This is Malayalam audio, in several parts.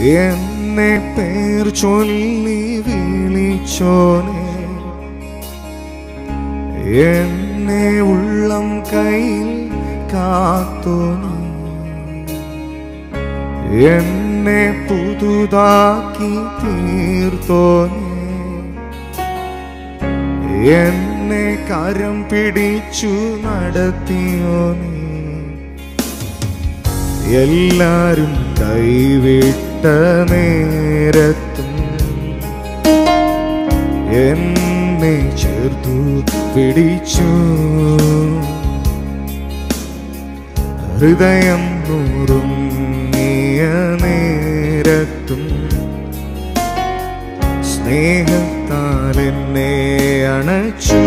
എന്നെ പേർ ചൊല്ലി വിളിച്ചോനെ, എന്നെ ഉള്ളം കയ്യിൽ കാത്തോനെ, എന്നെ പുതുതാക്കി തീർത്തോനെ, എന്നെ കരം പിടിച്ചു നടത്തിയോനെ, എല്ലാരും കൈവിട്ട നേരത്തും എന്നെ ചേർത്തു പിടിച്ചു, ഹൃദയം നുറുങ്ങിയ നേരത്തും സ്നേഹത്താൽ എന്നെ അണച്ചു.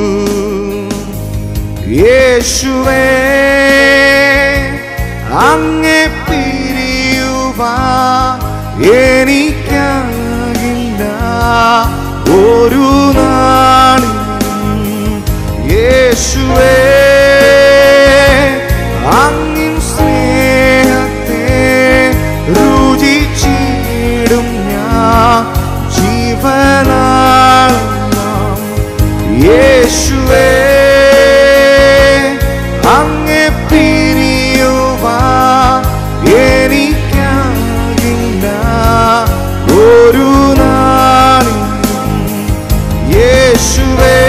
യേശുവേ, അങ്ങേ പിരിയുവാൻ എനിക്കാകില്ല ഒരു നാളിലും. യേശുവേ, അങ്ങിൻ സ്നേഹത്തെ രുചിച്ചിടും ഞാൻ ജീവനാളം. യേശുവേ, അങ്ങേ പിരിയുവാൻ എനിക്കാകില്ല ഒരു നാളിലും. യേശുവേ,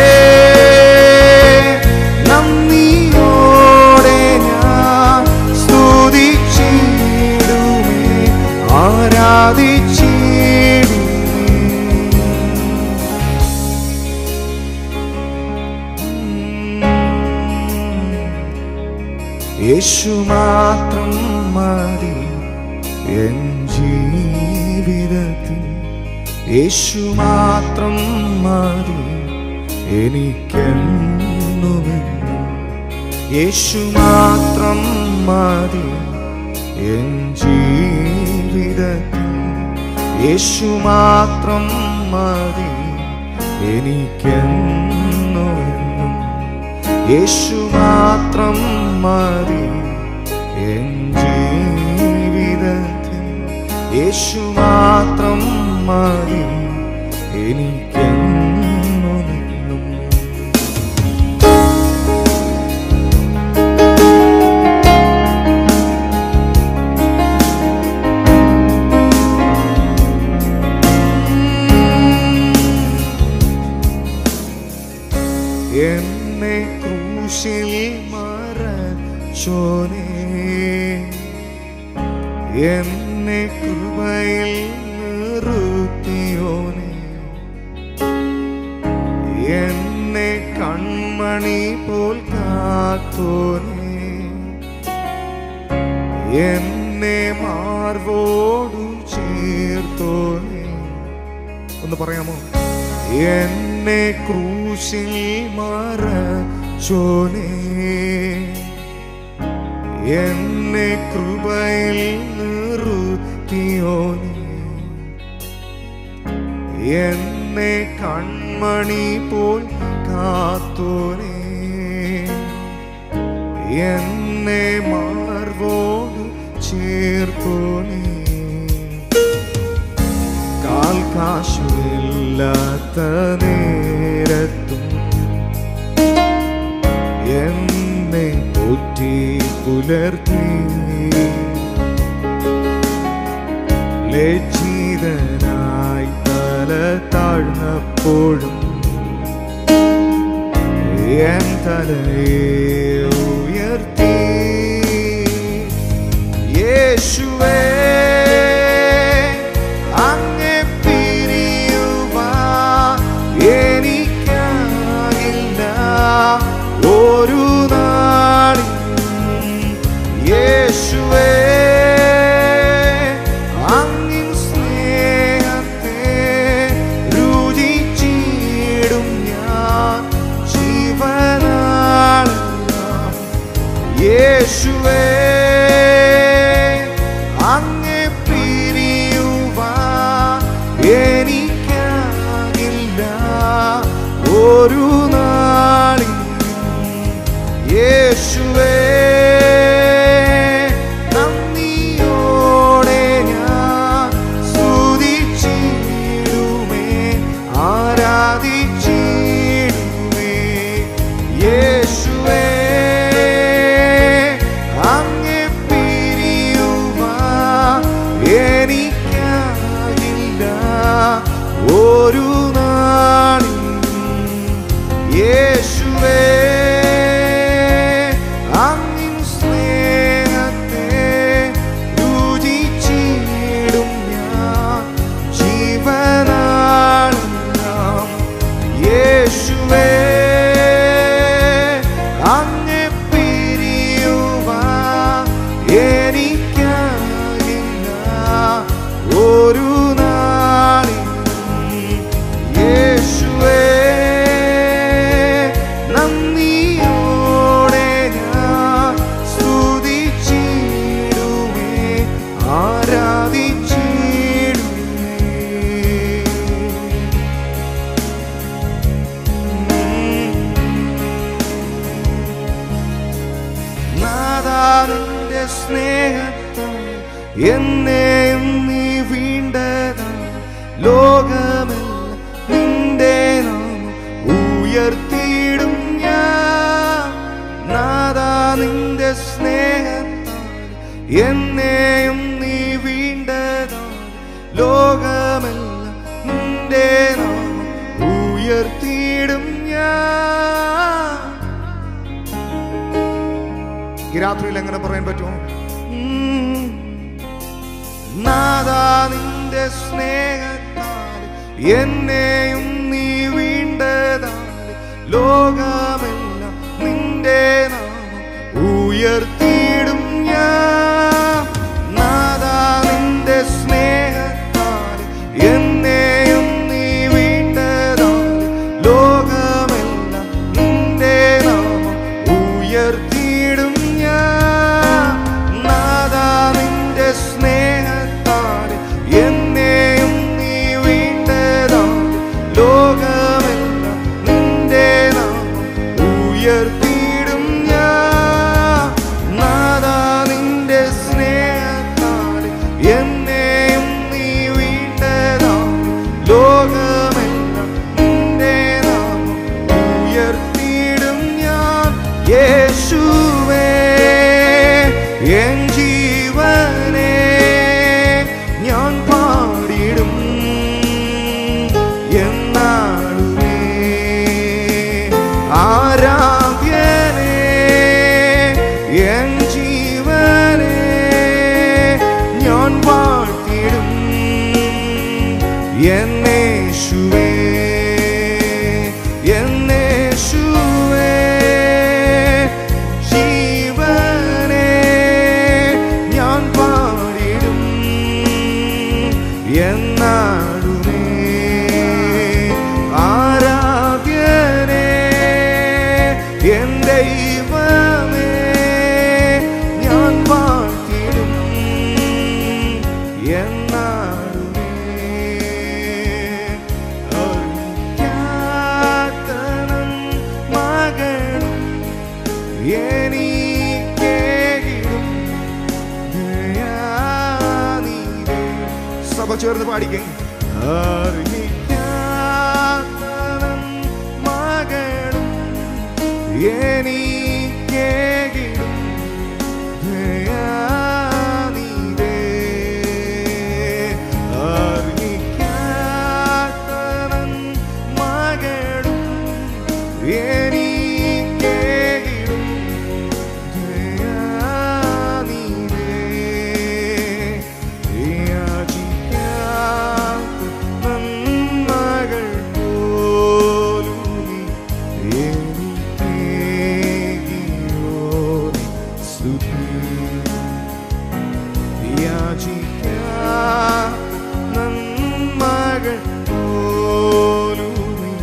നന്ദിയോടെ ഞാൻ സ്തുതിച്ചിടുമേ, ആരാധിച്ചിടുമേ. യേശു മാത്രം മതി എൻ ജീവിതത്തിൽ, യേശു മാത്രം മതി എനിക്കെന്നുമെന്നും, യേശു മാത്രം മതി എൻ ജീവിതത്തിൽ, യേശു മാത്രം മതി എനിക്കെന്നുമെന്നും, യേശു മാത്രം മതി എൻ ജീവിതത്തിൽ, യേശു മാത്രം മതി എനിക്കെന്നുമെന്നും. എന്നെ ക്രൂശിൽ മറച്ചോനെ, എന്നെ കൃപയിൽ നിർത്തിയോനെ, എന്നെ കൺമണി പോൽ കാത്തോനെ, എന്നെ മാർവോടു ചേർത്തോനെ. ഒന്ന് പറയാമോ? എന്നെ ക്രൂശിൽ മറച്ചോനെ, എന്നെ കൃപയിൽ നിർത്തിയോനെ, എന്നെ കൺമണി പോൽ കാത്തോനെ, എന്നെ മാർവോട് ചേർത്തോനെ. കാശുമില്ലാത്ത നേരത്തും എന്നെ പോറ്റി പുലർത്തി, ലജ്ജിതനായി തല താഴ്ന്നപ്പോഴും എൻ തലയെ ഉയർത്തി. യേശുവേ, അങ്ങേ പിരിയുവാൻ എനിക്കാകില്ല ഒരു നാളിലും. യേശുവേ, അങ്ങിൻ സ്നേഹത്തെ രുചിച്ചിടും ഞാൻ ജീവനാളം. യേശുവേ, അങ്ങേ പിരിയുവാൻ എനിക്കാകില്ല ഒരു നാളിലും. യേശുവേ, നന്ദിയോടെ ഞാൻ നിന്റെ സ്നേഹത്താൽ എന്നെയും നീ വീണ്ടതാൽ ലോകമെല്ലാം നിന്റെ നാമം ഉയർത്തിയിടും ഞാൻ. നാഥാ നിന്റെ സ്നേഹത്താൽ എന്നെയും നീ വീണ്ടതാൽ ലോകമെല്ലാം നിന്റെ നാമം ഉയർത്തിയിടും ഞാൻ. ഈ രാത്രിയിൽ എങ്ങനെ പറയാൻ പറ്റുമോ? നാഥാ നിന്റെ സ്നേഹത്താൽ എന്നെയും നീ വീണ്ടതാൽ ലോകമെല്ലാം നിന്റെ നാമം ഉയർത്തിയിടും ഞാൻ. നാഥാ നിന്റെ സ്നേഹത്താൽ എന്നെയും നീ വീണ്ടതാൽ ലോകമെല്ലാം നിന്റെ നാമം ഉയർത്തിയിടും ഞാൻ. നാഥാ നിന്റെ സ്നേഹത്താൽ എന്നെയും നീ വീണ്ടതാൽ ലോകമെല്ലാം നിന്റെ നാമം ഉയർത്തിയിടും ഞാൻ. നാഥാ നിന്റെ സ്നേഹത്താൽ എന്നെയും നീ വീണ്ടതാൽ ലോകമെല്ലാം നിന്റെ നാമം ഉയർത്തിയിടും ഞാൻ. യേശുവേ എൻ ജീവനെ ഞാൻ പാടിടും എന്നാളുമേ. ആരാധ്യനേ എൻ ജീവനെ ഞാൻ വാഴ്ത്തിടും എന്നേശുവേ. എന്നേശുവേ ജീവനെ ഞാൻ പാടിടും എന്നാളുമേ. ആരാധ്യനേ എൻ ദൈവമേ ഞാൻ വാഴ്ത്തിടും എന്നാളുമേ. അറിയാത്തവൻ മകളും എനിക്കേകിടും ദയാനിധി. സഭ ചേർന്ന് പാടിക്കേ. അറിയാത്തവൻ മകളും എനിക്കേകിടും ദയാനിധി. അറിയാത്തവൻ മകളും എനിക്കേകിടും ദയാനിധി. യാചിക്കാത്ത നന്മകൾ പോലും നീ എനിക്കേകിയോ സ്തുതി. യാചിക്കാത്ത നന്മകൾ പോലും നീ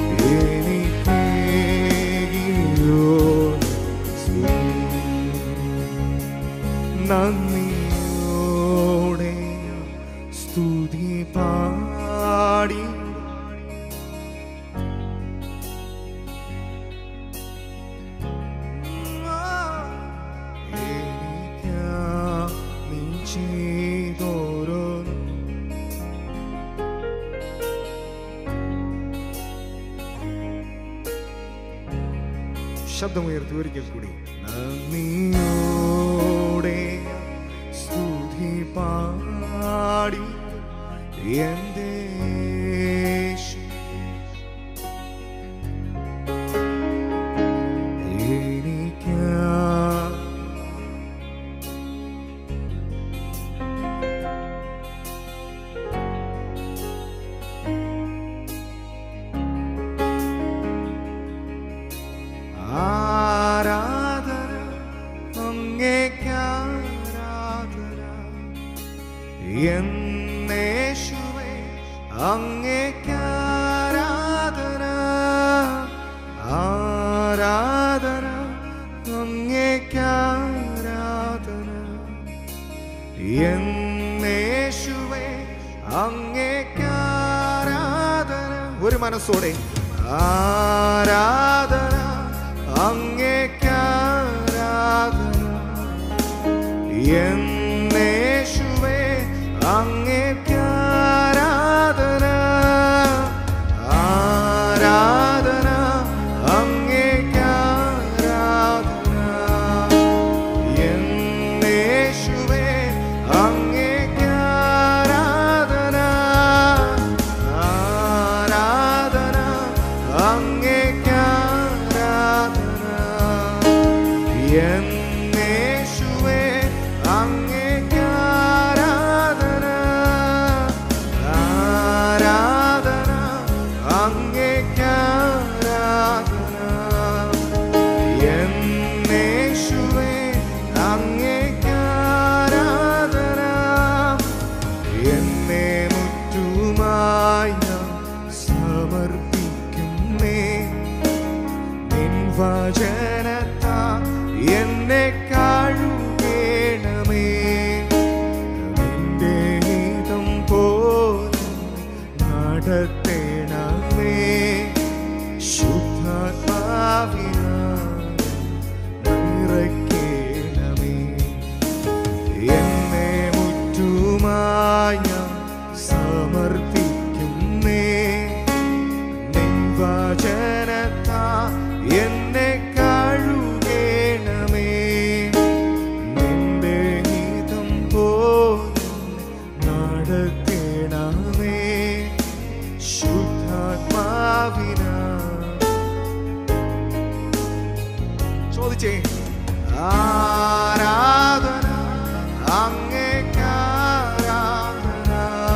എനിക്കേകിയോ സ്തുതി. നന്ദിയോടെ ഞാൻ സ്തുതി പാടി നീ ചെയ്തോരോന്നും ശബ്ദമുയർത്തി ഒരിക്കൽ കൂടി. നന്ദിയോടെ സ്തുതി പാടി എന്റെ യേശു ആരാധന അങ്ങേക്കാരാധന എന്നേശുവേ അങ്ങേക്കാരാധന. ആരാധന അങ്ങേക്കാരാധന എന്നേശുവേ അങ്ങേക്കാരാധന. ഒരു മനസ്സോടെ ആരാധന അങ്ങേക്കാരാധന എന്നേശുവേ അങ്ങേക്ക് ആരാധന, ആരാധന, അങ്ങേക്ക് ആരാധന. എന്നേശുവേ അങ്ങേക്ക് ആരാധന, ആരാധന, അങ്ങേക്ക് ആരാധന. എന്നേശുവേ അങ്ങേക്ക് ആരാധന, ആരാധന, അങ്ങേക്ക് ആരാധന. എന്നേശുവേ അങ്ങേക്ക് ആരാധന. എന്നെ മുറ്റുമായി ഞാൻ സമർപ്പിക്കുന്നേ, നിൻ വചനത്താൽ എന്നെ കഴുകണമേ. നിന്റെ ഹിതം പോലെ നടത്തണമേ. ശുദ്ധാത്മാവിനാൽ നിറയ്ക്കണമേ. എന്നെ മുറ്റുമായി ഞാൻ സമർപ്പിക്കുന്നേ, നിൻ വചനത്താൽ എന്നെ കഴുകണമേ. നിന്റെ ഹിതം പോലെ നടത്തണമേ. ശുദ്ധാത്മാവിനാൽ ചോദിച്ചേ. ആരാധന അങ്ങേക്ക് ആരാധന.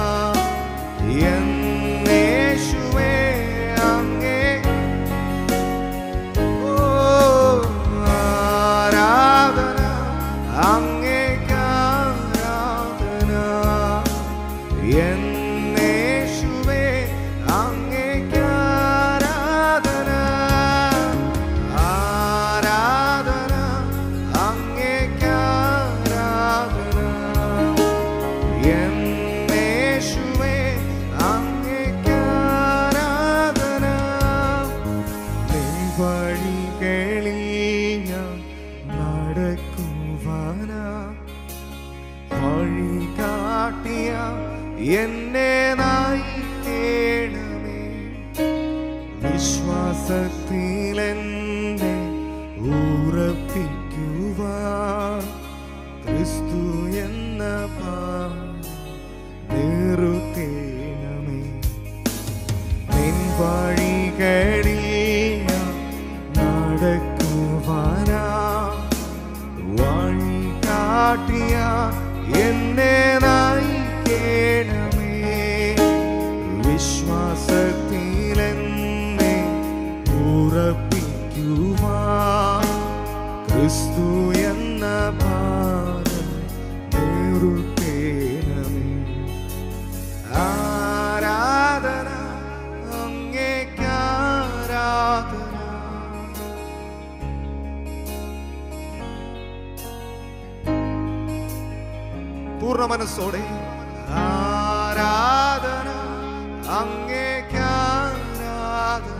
എന്നേശുവേ അങ്ങേ ആരാധന, അങ്ങേക്ക് ആരാധന. എന്നേശുവേ അങ്ങേക്ക് ആരാധന, ആരാധന, അങ്ങേക്ക് ആരാധന. എന്നേശുവേ അങ്ങേക്ക് ആരാധന. നിൻ വഴികളിൽ ഞാൻ നടക്കുവാനാ, വഴി കാട്ടിയ എന്നെ നയിക്കണമേ. വിശ്വാസത്തിൽ എന്നെ ഉറപ്പിക്കുവാൻ ക്രിസ്തു എന്ന നിർത്തേണമേ. നിൻ വഴികളിൽ ഞാൻ നടക്കുവാനാ, വഴി കാട്ടിയ എന്നെ നയിക്കണമേ. വിശ്വാസത്തിൽ എന്നെ ഉറപ്പിക്കുവാൻ ക്രിസ്തു എന്ന ഭാരം നിർത്തേണമേ. ആരാധന അങ്ങേക്ക് ആരാധന. പൂർണ്ണ മനസ്സോടെ ആരാധന അങ്ങേക്ക് ആരാധന.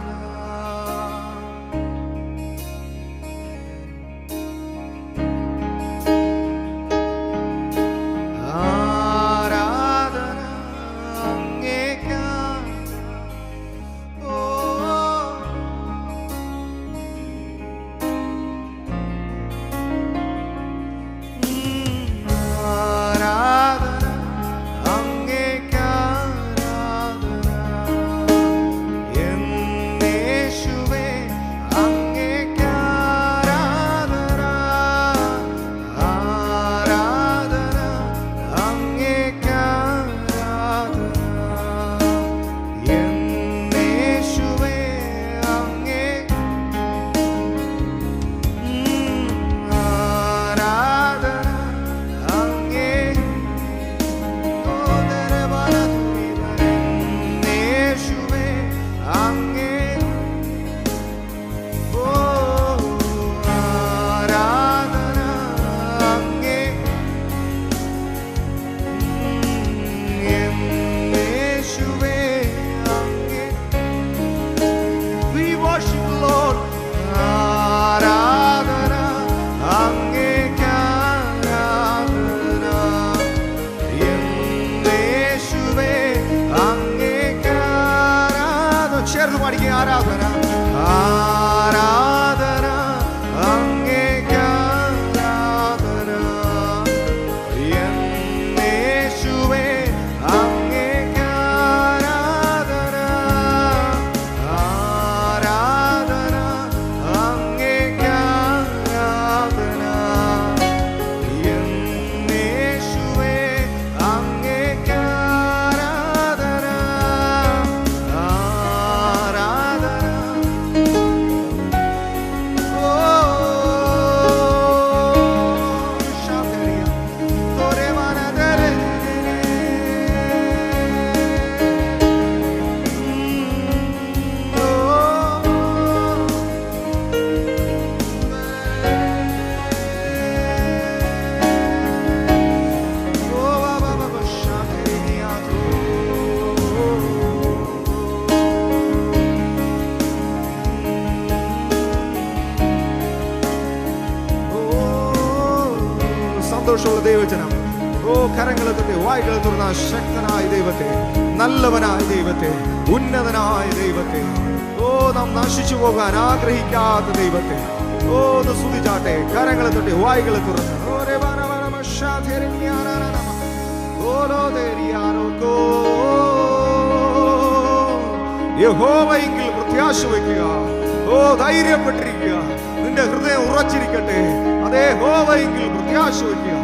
ആരാധന അങ്ങേക്ക് ആരാധന അങ്ങേക്ക് ആരാധന. സന്തോഷമുള്ള ദൈവജനം. ഓ കരങ്ങളെ തട്ടി വായ്കളെ തുറന്ന ശക്തനായ ദൈവത്തെ, നല്ലവനായ ദൈവത്തെ, ഉന്നതനായ ദൈവത്തെ, ഓ നാം നശിച്ചു പോകാൻ ആഗ്രഹിക്കാത്ത ദൈവത്തെ ഓ ഒന്ന് സ്തുതിച്ചാട്ടെ. കരങ്ങളെ തട്ടി വായ്കളെ തുറന്ന് യഹോവയെങ്കിൽ പ്രത്യാശ വയ്ക്കുക. ഓ ധൈര്യപ്പെട്ടിരിക്കുക, നിന്റെ ഹൃദയം ഉറച്ചിരിക്കട്ടെ. അതേ യഹോവയെങ്കിൽ പ്രത്യാശ വയ്ക്കുക.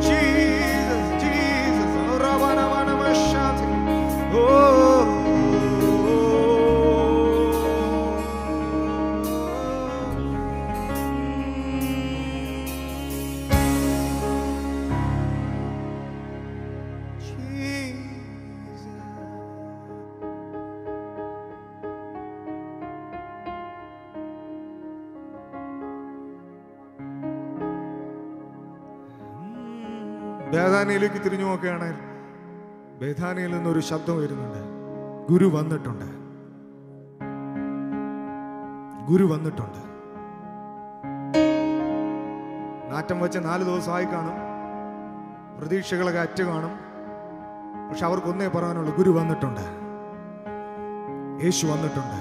ബേഥാനിയിലേക്ക് തിരിഞ്ഞു നോക്കുകയാണ്. ബേഥാനിയിൽ നിന്നൊരു ശബ്ദം വരുന്നുണ്ട്. ഗുരു വന്നിട്ടുണ്ട്, ഗുരു വന്നിട്ടുണ്ട്. നാറ്റം വെച്ച് 4 ദിവസമായി കാണും, പ്രതീക്ഷകളൊക്കെ അറ്റ് കാണും. പക്ഷെ അവർക്കൊന്നേ പറയാനുള്ളൂ, ഗുരു വന്നിട്ടുണ്ട്, യേശു വന്നിട്ടുണ്ട്.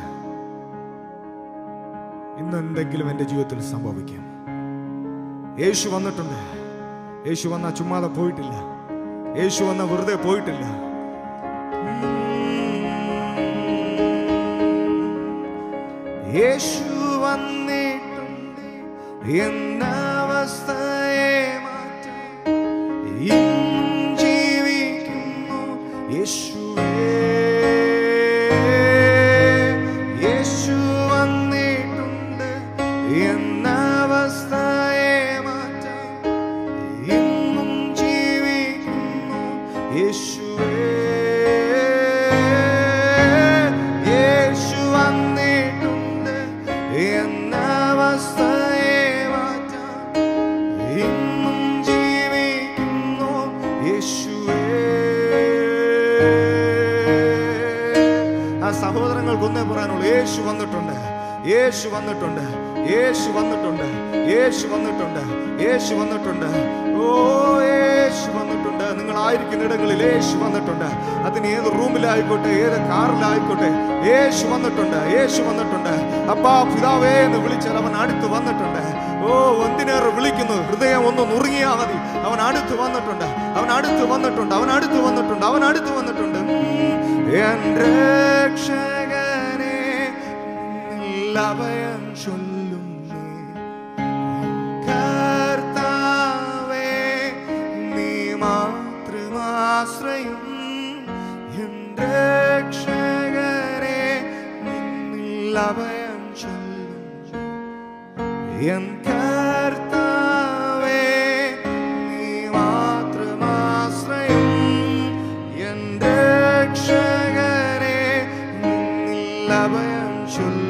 ഇന്ന് എന്തെങ്കിലും എൻ്റെ ജീവിതത്തിൽ സംഭവിക്കും. യേശു വന്നിട്ടുണ്ട്. യേശു വന്ന ചുമ്മാതെ പോയിട്ടില്ല. യേശു വന്ന വെറുതെ പോയിട്ടില്ല. യേശു വന്നിട്ടുണ്ട് എന്ന അവസ്ഥയെ മാറ്റാൻ ഇന്നും ജീവിക്കുന്നു യേശുവേ. യേശു വന്നിട്ടുണ്ട് എന്ന അവസ്ഥയെ യേശുവേ. യേശു വന്നിട്ടുണ്ട് എന്ന അവസ്ഥയെ മാറ്റാൻ ഇന്നും ജീവിക്കുന്നു യേശുവേ. ആ സഹോദരങ്ങൾക്കൊന്നേ പറയാനുള്ളൂ, യേശു വന്നിട്ടുണ്ട്, യേശു വന്നിട്ടുണ്ട്, യേശു വന്നിട്ടുണ്ട്, യേശു വന്നിട്ടുണ്ട്, യേശു വന്നിട്ടുണ്ട്. ഓ യേശു വന്നിട്ടുണ്ട്. നിങ്ങളായിരിക്കുന്ന ഇടങ്ങളിൽ യേശു വന്നിട്ടുണ്ട്. അതിന് ഏത് റൂമിലായിക്കോട്ടെ, ഏത് കാറിലായിക്കോട്ടെ, യേശു വന്നിട്ടുണ്ട്, യേശു വന്നിട്ടുണ്ട്. അപ്പാ പിതാവേ എന്ന് വിളിച്ചാൽ അവൻ അടുത്ത് വന്നിട്ടുണ്ട്. ഓ എന്തിനേറെ വിളിക്കുന്നു, ഹൃദയം ഒന്ന് നുറുങ്ങിയാ മതി. അവൻ അടുത്ത് വന്നിട്ടുണ്ട്, അവൻ അടുത്ത് വന്നിട്ടുണ്ട്, അവൻ അടുത്ത് വന്നിട്ടുണ്ട്, അവൻ അടുത്ത് വന്നിട്ടുണ്ട്. എൻ രക്ഷകനെ അഭയം ചൊല്ലുന്നേ, കർത്താവേ നീ മാത്രമാശ്രയം. എൻ രക്ഷകനെ നിന്നിൽ അഭയം ചൊല്ലുന്നു. എൻ കർത്താവേ നീ മാത്രമാശ്രയം. എൻ രക്ഷകനെ നിന്നിൽ അഭയം ചൊല്ലുന്നു.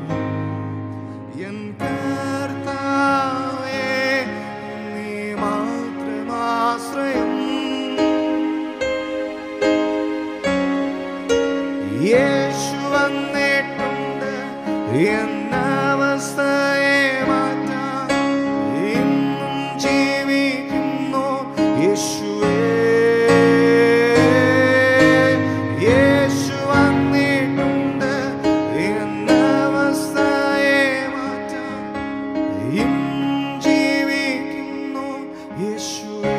യേശു വന്നിട്ടുണ്ട് എന്ന അവസ്ഥയെ മാറ്റാൻ ഇന്നും ജീവിക്കുന്നു യേശുവേ. യേശു വന്നിട്ടുണ്ട് എന്ന അവസ്ഥയെ മാറ്റാൻ ഇന്നും ജീവിക്കുന്നു യേശുവേ.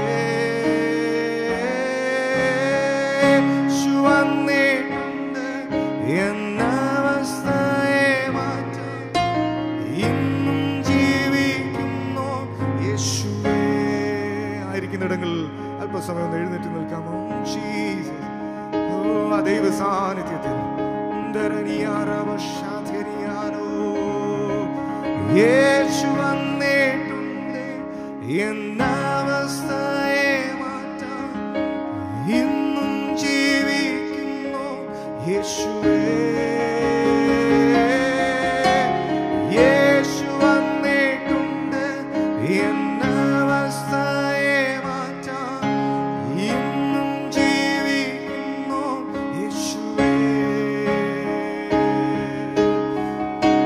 യേശു വന്നിട്ടുണ്ട് എന്ന അവസ്ഥയെ മാറ്റാൻ ഇന്നും ജീവിക്കുന്നു യേശുവേ. ആയിരിക്കുന്നിടങ്ങളിൽ അല്പസമയം ഒന്ന് എഴുന്നേറ്റ് നിൽക്കാമോ? ജീസസ്. ഓ ആ ദൈവ സാന്നിധ്യത്തിൽ യേശു വന്നിട്ടുണ്ട് എന്ന അവസ്ഥയെ മാറ്റാൻ ഇന്നും ജീവിക്കുന്നു യേശുവേ. യേശു വന്നിട്ടുണ്ട് എന്ന അവസ്ഥയെ മാറ്റാൻ ഇന്നും ജീവിക്കുന്നു യേശുവേ.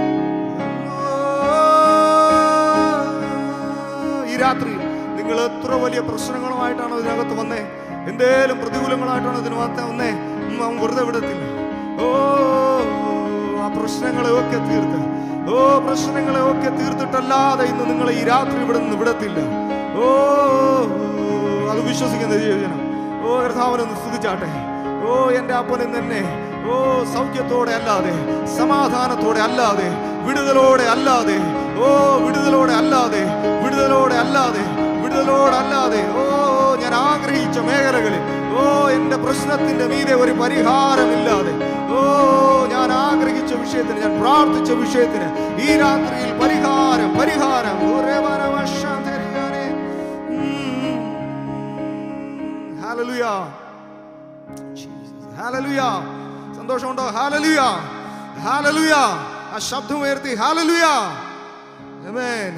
ഈ രാത്രി നിങ്ങൾ എത്ര എത്ര വലിയ പ്രശ്നങ്ങളുമായിട്ടാണോ ഇതിനകത്ത് വന്നേ, എന്തേലും പ്രതികൂലങ്ങളായിട്ടാണോ ഇതിനകത്ത് വന്നേ, അവൻ വെറുതെ വിടത്തില്ല. ഓ ആ പ്രശ്നങ്ങളെയൊക്കെ തീർത്ത്, ഓ പ്രശ്നങ്ങളെയൊക്കെ തീർത്തിട്ടല്ലാതെ ഇന്ന് നിങ്ങളെ ഈ രാത്രി ഇവിടെ നിന്ന് വിടത്തില്ല. ഓ അത് വിശ്വസിക്കുന്ന ദൈവജനം, ഓ കർത്താവിനൊന്ന് സ്തുതിച്ചാട്ടെ. ഓ എൻ്റെ അപ്പൻ തന്നെ, ഓ സൗഖ്യത്തോടെ അല്ലാതെ, സമാധാനത്തോടെ അല്ലാതെ, വിടുതലോടെ അല്ലാതെ, ഓ വിടുതലോടെ അല്ലാതെ, വിടുതലോടെ അല്ലാതെ, വിടുതലോടെ അല്ലാതെ, ഓ ഞാൻ ആഗ്രഹിച്ച മേഖലകളിൽ, ഓ എൻ്റെ പ്രശ്നത്തിന്റെ മീതെ ഒരു പരിഹാരമില്ലാതെ, ഓ ഞാൻ ആഗ്രഹിച്ച വിഷയത്തിന്, ഞാൻ പ്രാർത്ഥിച്ച വിഷയത്തിന് ഈ രാത്രിയിൽ പരിഹാരം, പരിഹാരം. Hallelujah, hallelujah. സന്തോഷമുണ്ടോ? Hallelujah, hallelujah. ആ ശബ്ദം ഉയർത്തി ഹല്ലേലൂയ, ആമേൻ.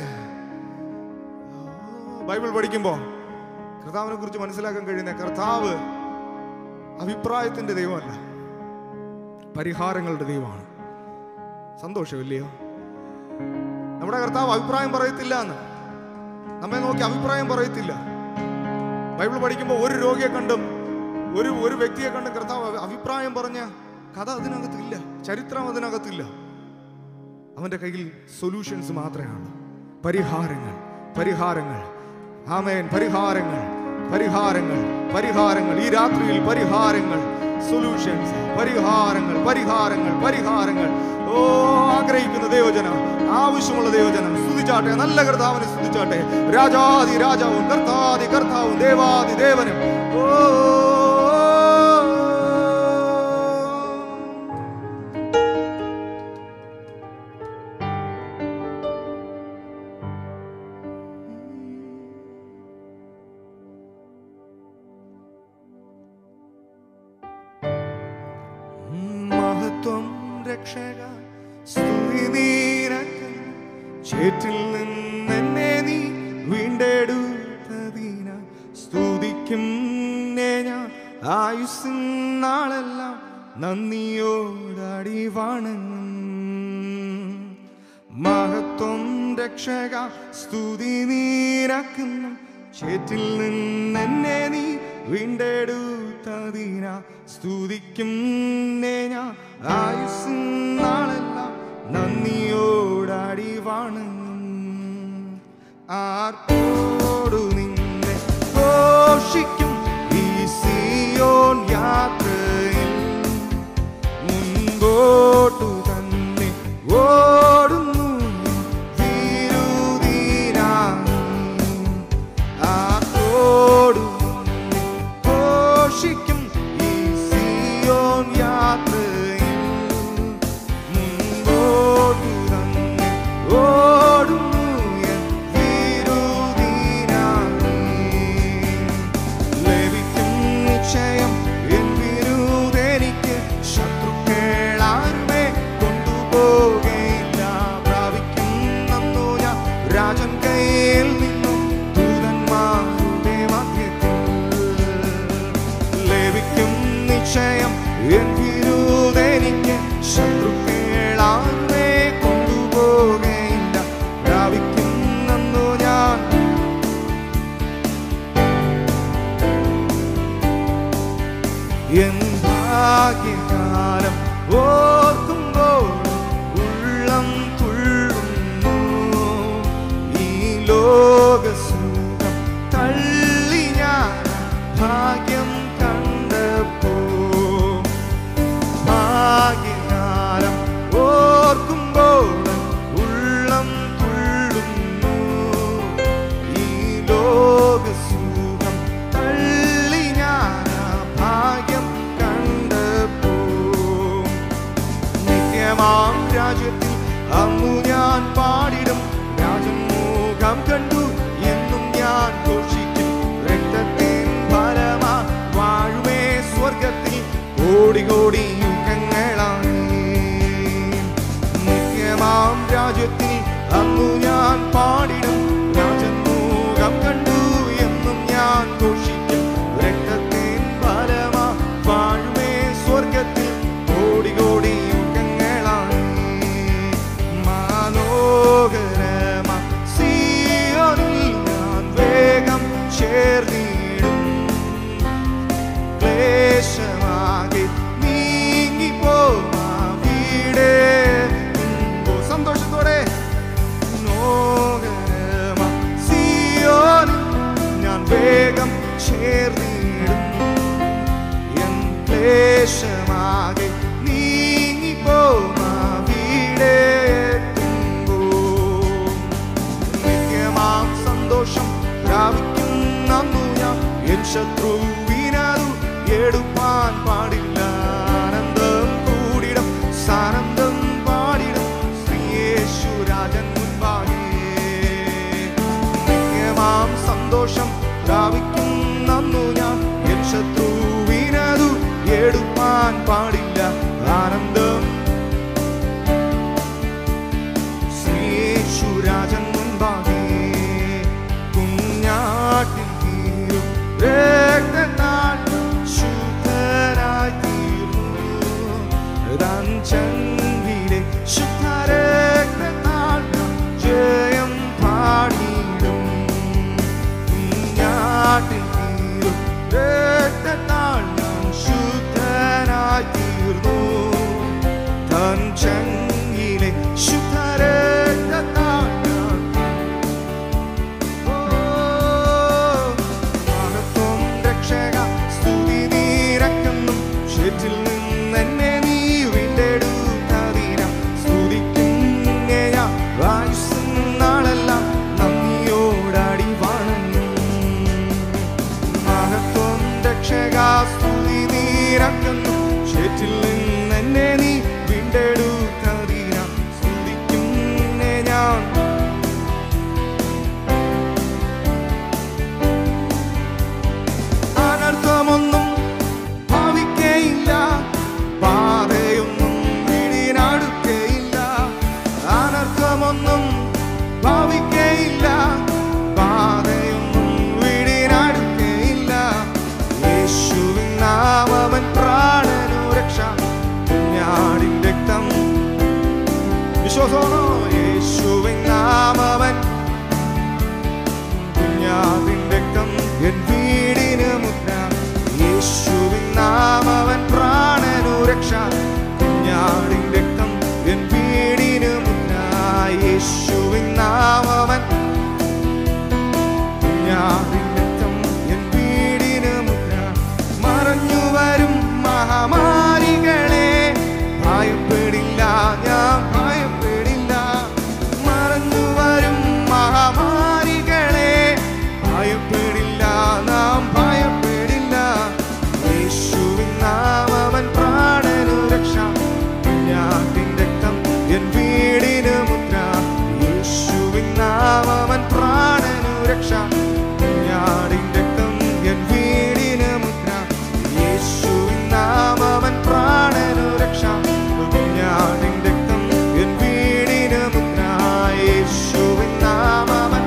ബൈബിൾ പഠിക്കുമ്പോൾ കർത്താവിനെ കുറിച്ച് മനസ്സിലാക്കാൻ കഴിയുന്ന, കർത്താവ് അഭിപ്രായത്തിന്റെ ദൈവമല്ല, പരിഹാരങ്ങളുടെ ദൈവമാണ്. സന്തോഷമില്ലയോ? നമ്മുടെ കർത്താവ് അഭിപ്രായം പറയത്തില്ല എന്ന്, നമ്മെ നോക്കി അഭിപ്രായം പറയത്തില്ല. ബൈബിൾ പഠിക്കുമ്പോൾ ഒരു രോഗിയെ കണ്ടും ഒരു വ്യക്തിയെ കണ്ടും കർത്താവ് അഭിപ്രായം പറഞ്ഞ കഥ അതിനകത്തില്ല, ചരിത്രം അതിനകത്തില്ല. അവന്റെ കയ്യിൽ സൊല്യൂഷൻസ് മാത്രമാണ്, പരിഹാരങ്ങൾ, പരിഹാരങ്ങൾ. ആമേൻ. പരിഹാരങ്ങൾ, പരിഹാരങ്ങൾ, പരിഹാരങ്ങൾ. ഈ രാത്രിയിൽ പരിഹാരങ്ങൾ, സൊല്യൂഷൻസ്, പരിഹാരങ്ങൾ, പരിഹാരങ്ങൾ, പരിഹാരങ്ങൾ. ഓ ആഗ്രഹിക്കുന്ന ദൈവജനം, ആവശ്യമുള്ള ദൈവജനം സ്തുതിച്ചാട്ടെ, നല്ല കർത്താവിനെ സ്തുതിച്ചാട്ടെ. രാജാതി രാജാവും കർത്താതി കർത്താവും ദേവാതി ദേവനും. ഓ മഹത്വം രക്ഷക സ്തുതി നിനക്ക്, ചേറ്റിൽ നിന്നെ നീ വീണ്ടെടുത്തതിന സ്തുതിക്കും ഞാൻ ആയുസ്സിൻ നാളെല്ലാം നന്ദിയോടടി വണങ്ങും. മഹത്വം രക്ഷക സ്തുതി നിനക്കുന്നു, ചേറ്റിൽ നിന്നെ നീ വീണ്ടെടുത്തതിന സ്തുതിക്കും ഞാൻ ആയുസ്സിൻ നാളെല്ലാം നന്ദിയോടടി വണങ്ങും. ആർപ്പോടു നിന്നെ ഘോഷിക്കും ഈ സിയോൻ യാത്രയിൽ, മുൻപോട്ടു തന്നെ ഓടുന്നു വിരുദിനായി. ആർപ്പോടു നിന്നെ ഘോഷിക്കും ഈ സിയോൻ യാത്രയിൽ, മുൻപോട്ടു തന്നെ ഓടുന്നു വിരുദിനായി. ലഭിക്കും നിശ്ചയം എൻ വിരുദെനിക്ക്, ശത്രുക്കളാരുമേ കൊണ്ടുപോകയില്ല. പ്രാപിക്കും നന്നു ഞാൻ രാജൻ കയ്യിൽ നിന്നും ദൂതന്മാരുടെ മധ്യത്തിൽ. ലഭിക്കും നിശ്ചയം എൻ വിരുദെനിക്ക്, ശത്രുക്കളാരുമേ കൊണ്ടുപോകയില്ല. പ്രാപിക്കും നന്നു ഞാൻ എൻ ഭാഗ്യകാലം ഓർക്കുമ്പോൾ ഉള്ളം തുള്ളുന്നു. ഈ ലോകസുഖം തള്ളി ഞാൻ ഭാഗ്യം കണ്ടപ്പോ. ഭാഗ്യകാലം ഓർക്കുമ്പോൾ ഉള്ളം തുള്ളുന്നു. ഈ ലോകസുഖം തള്ളി ഞാൻ ഭാഗ്യം കണ്ടപ്പോ. നിത്യമാം രാജ്യത്തിൽ അന്നു ഞാൻ പാടിടും, രാജൻ മുഖം കണ്ടു എന്നും ഞാൻ ഘോഷിക്കും. രക്തത്തിൻ ഫലമാ വാഴുമേ സ്വർഗത്തിൽ കോടി കോടി യുഗങ്ങളായി. നിത്യമാം രാജ്യത്തിൽ അന്നു ഞാൻ പാടിടും, രാജൻ മുഖം കണ്ടു എന്നും ഞാൻ ഘോഷിക്കും. രക്തത്തിൻ ഫലമാ വാഴുമേ സ്വർഗത്തിൽ കോടി കോടി യുഗങ്ങളായി. മനോഹരമാ സിയോനിൽ ഞാൻ വേഗം ചേർന്നിടും. ക്ലേശമാകെ നീങ്ങിപ്പോവിടെ സന്തോഷത്തോടെ സിയോനിൽ ഞാൻ വേഗം ചേർന്നിടും. എൻ ക്ലേശമാകെ നീങ്ങിപ്പോവിടെ നിത്യമാം സന്തോഷം പ്രാപിക്കുന്നന്നു ഞാൻ. എൻ ശത്രുവിനതു എടുപ്പാൻ പാടില്ല. ആനന്ദം കൂടിടം സാനന്ദം പാടിടം ശ്രീയേശുരാജൻ മുൻപാകെ. നിത്യമാം സന്തോഷം പ്രാപിക്കുന്നന്നു ഞാൻ. എൻ ശത്രുവിനതു എടുപ്പാൻ പാടില്ല. ആനന്ദം ശ്രീയേശുരാജൻ മുൻപാകെ. കുഞ്ഞാട്ടിൻ തീരും രക്തത്താൽ ശുദ്ധരായി തീർന്നു. താൻ ചങ്കിലെ ശുദ്ധരക്തത്താൽ ജയം പാടിടും. കുഞ്ഞാട്ടിൻ തീരും രക്തത്താൽ ശുദ്ധരായി തീർന്നു. താൻ ചങ്കിലെ ശുദ്ധരക്തത്താൽ മഹത്വം രക്ഷക സ്തുതി നിരക്കുന്നു. ക്ഷേറ്റിൽ നിന്നെന്നെ നീ വീണ്ടെടുത്തതിനാ സ്തുതിക്കുന്നേ ഞാൻ. ആയുസ്സുനാളെല്ലാം നന്ദിയോടടി വണങ്ങും. മഹത്വം രക്ഷക സ്തുതി നിരക്കുന്നു. ക്ഷേറ്റിൽ നിന്നെന്നെ നീ വീണ്ടെടുത്തതിനാ സ്തുതിക്കുന്നേ ഞാൻ. അനർത്ഥമൊന്നും ഭാവിക്കയില്ല. പാതയൊന്നും വീടിനടുക്കയില്ല. അനർത്ഥമൊന്നും ഭാവിക്കയില്ല. പാതയൊന്നും വീടിനടുക്കയില്ല. യേശുവിൻ നാമവൻ പ്രാണനു രക്ഷ. കുഞ്ഞാടിൻ രക്തം വിശ്വാസമാണോ? യേശുവിൻ നാമവൻ കുഞ്ഞാടിൻ രക്തം എൻ വീടിന് മുദ്ര. യേശുവിൻ നാമവൻ പ്രാണനു രക്ഷ. കുഞ്ഞാടിൻ രക്തം എൻ വീടിന് മുദ്ര. യേശുവിൻ നാമവൻ കുഞ്ഞാടിൻ രക്തം എൻ വീടിന് മുദ്ര. മറഞ്ഞു വരും മഹാമാരികളെ ഭയപ്പെടില്ല ഞാൻ, ഭയപ്പെടില്ല. മറഞ്ഞു വരും മഹാമാരികളെ ഭയപ്പെടില്ല നാം, ഭയപ്പെടില്ല. യേശുവിൻ നാമവൻ പ്രാണനു രക്ഷ. കുഞ്ഞാടിൻ രക്തം എൻ വീടിന് മുദ്ര. യേശുവിൻ നാമവൻ പ്രാണനു രക്ഷ. കുഞ്ഞാടിൻ രക്തം എൻ വീടിന് മുദ്ര. യേശുവിൻ നാമവൻ പ്രാണനു രക്ഷ. കുഞ്ഞാടിൻ രക്തം എൻ വീടിന് മുദ്ര. യേശുവിൻ നാമവൻ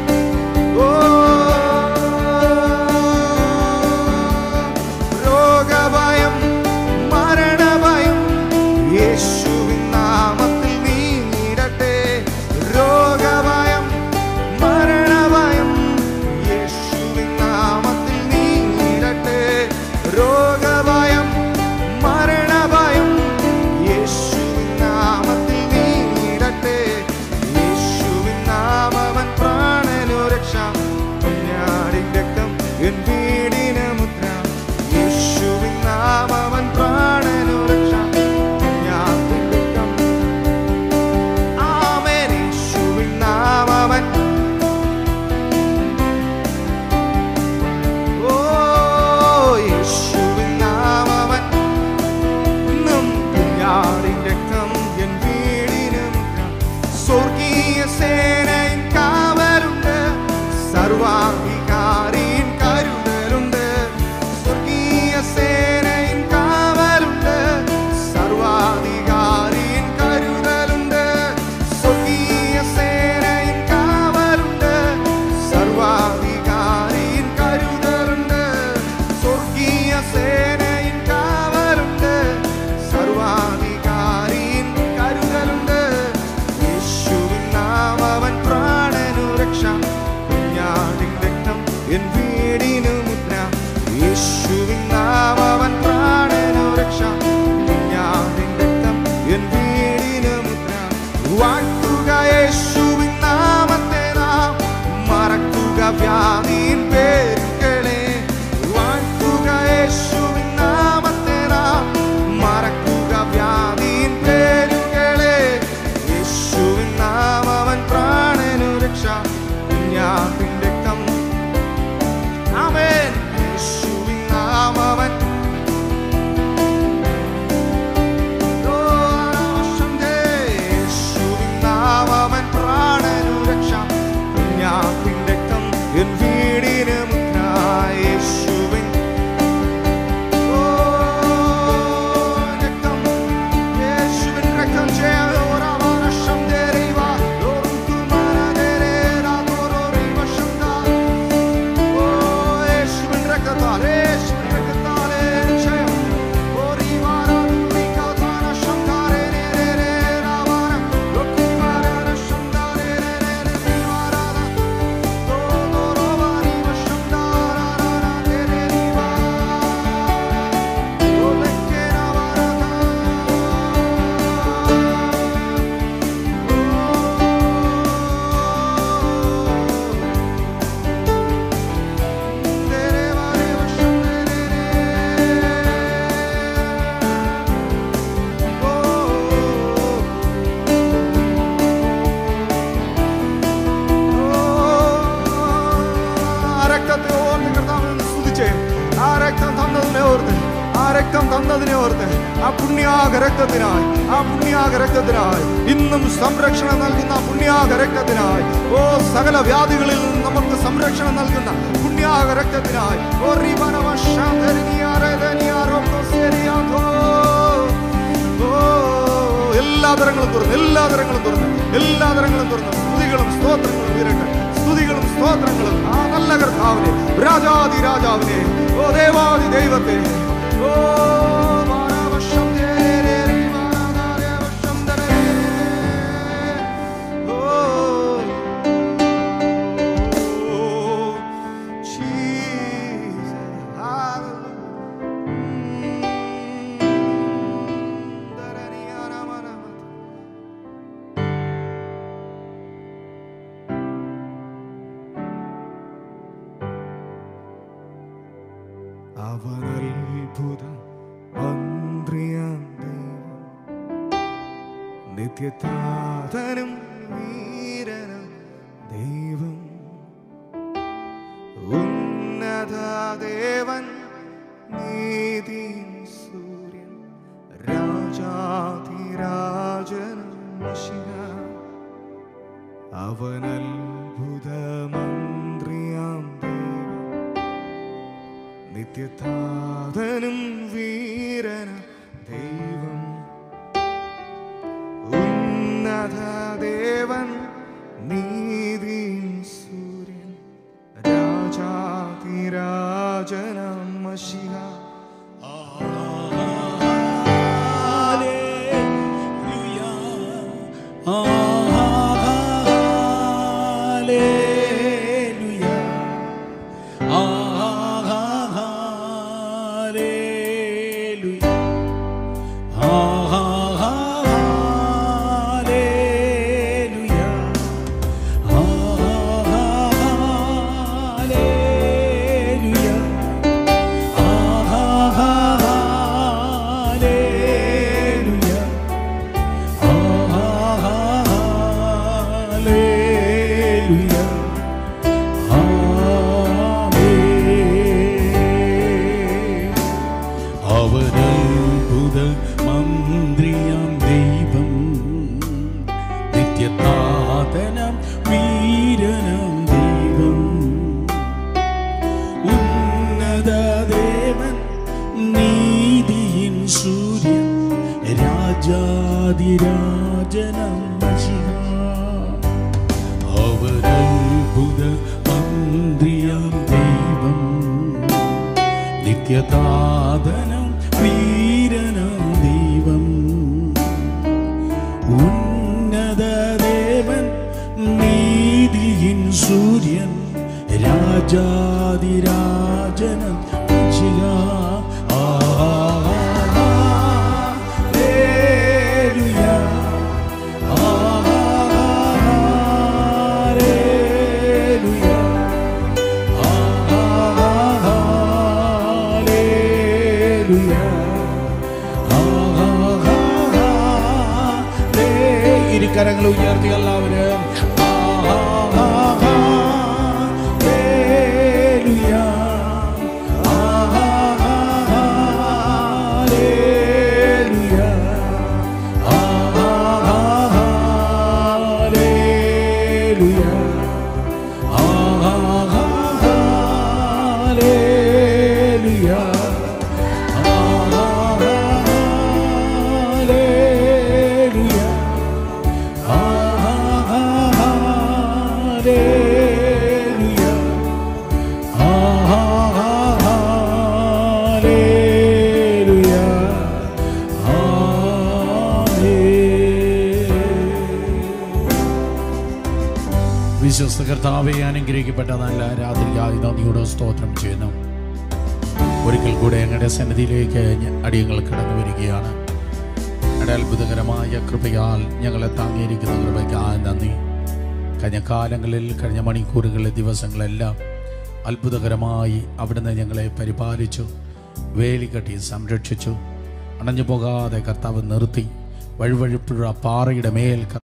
രോഗഭയം മരണഭയം യേശുവിൻ നാമത്തിൽ നീങ്ങിടട്ടെ. രോഗഭയം മരണഭയം യേശുവിൻ നാമത്തിൽ നീങ്ങിടട്ടെ. രോഗഭയം മരണഭയം യേശുവിൻ നാമത്തിൽ നീങ്ങിടട്ടെ. യേശുവിൻ നാമവൻ പ്രാണനു രക്ഷ. കുഞ്ഞാടിൻ രക്തം എൻ വീടിന് മുദ്ര. യേശുവിൻ നാമവൻ പ്രാണനു രക്ഷ. കുഞ്ഞാടിൻ രക്തം ആമേൻ. യേശുവിൻ നാമവൻ യേശുവിൻ നാമവൻ കുഞ്ഞാടിൻ രക്തം എൻ വീടിന് മുദ്ര. സ്വർഗീയ സേനയിൻ കാവലുണ്ട്. സർവാധികാരിൻ കരുതൽ രക്തം തന്നതിനെ ഓർത്ത്, ആ പുണ്യാക രക്തത്തിനായി ഇന്നും സംരക്ഷണം നൽകുന്ന പുണ്യാക രക്തത്തിനായി, ഓ സകല വ്യാധികളിൽ നിന്ന് നമുക്ക് സംരക്ഷണം നൽകുന്ന പുണ്യാക രക്തത്തിനായി, ഓ എല്ലാ തരങ്ങളും തുറന്ന് സ്തുതികളും സ്തോത്രങ്ങളും ഉയരട്ടെ. സ്തുതികളും സ്തോത്രങ്ങളും ആ നല്ല കർത്താവിനെ, രാജാതി രാജാവിനെ, ഓ ദേവാദി ദൈവത്തെ, ഓ അവനത്ഭുത മന്ത്രിയാം ദൈവം, നിത്യതാതനും വീരനും ദൈവം, ഉന്നത ദേവൻ, നീതിൻ സൂര്യൻ, രാജാധിരാജനും ശിവ. അവനത്ഭുത മന്ത്രിയാം നിത്യതാതനും വീരന ദൈവം, ഉന്നത ദേവൻ, നീതിൻ സൂര്യൻ, രാജാതിരാജനം മശിഹ. നിത്യതാതനം വീരനം ദൈവം, ഉന്നത ദേവൻ, നീതിയിൻ സൂര്യൻ, രാജാതിരാജനം ശിവ. കരങ്ങൾ ഉയർത്തി എല്ലാവരും വിശ്വസ്ത കർത്താവെ, അനുഗ്രഹിക്കപ്പെട്ട നല്ല രാത്രിയായി നന്ദിയോടെ സ്തോത്രം ചെയ്യുന്നു. ഒരിക്കൽ കൂടെ ഞങ്ങളുടെ സന്നിധിയിലേക്ക് അടിയങ്ങൾ കടന്നു വരികയാണ്. ഞങ്ങളുടെ അത്ഭുതകരമായ കൃപയാൽ ഞങ്ങളെ താങ്ങിയിരിക്കുന്ന കൃപയ്ക്കായി നന്ദി. കഴിഞ്ഞ കാലങ്ങളിൽ, കഴിഞ്ഞ മണിക്കൂറുകളിലെ ദിവസങ്ങളെല്ലാം അത്ഭുതകരമായി അവിടുന്ന് ഞങ്ങളെ പരിപാലിച്ചു, വേലികെട്ടി സംരക്ഷിച്ചു. അണഞ്ഞു പോകാതെ കർത്താവ് നിർത്തി. വഴുവഴുപ്പുള്ള പാറയുടെ മേൽ